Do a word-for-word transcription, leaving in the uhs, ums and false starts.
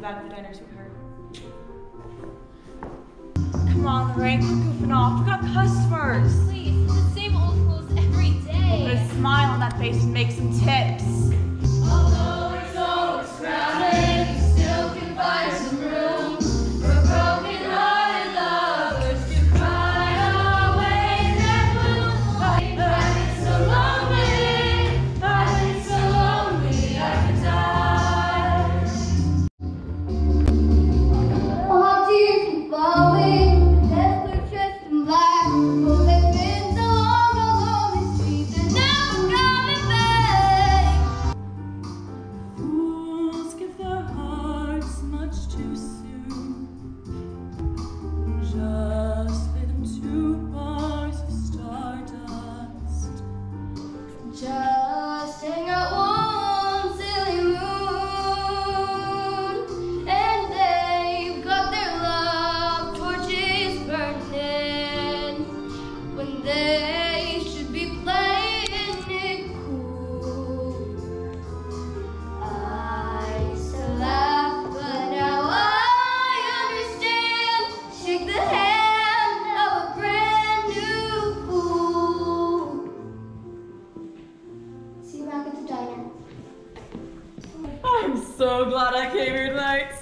out of the diner, sweetheart. Come on, Lorraine, quit goofing off. We got customers. Please, it's the same old clothes every day. Put a smile on that face and make some tips. Although it's always crowded, you still can find some room for broken-hearted lovers to cry away their gloom. I've been so lonely, I've been so lonely, I could die. All tears keep falling, death are dressed in black. Oh, they've been so long along the streets, they're never coming back. Fools give their hearts much too soon. Just play them two bars of stardust. Just hang out one silly moon, and they've got their love torches burning when they should be playing it cool. I used to laugh, but now I understand. Shake the hand of a brand new fool. See you back at the diner. I'm so glad I came here tonight.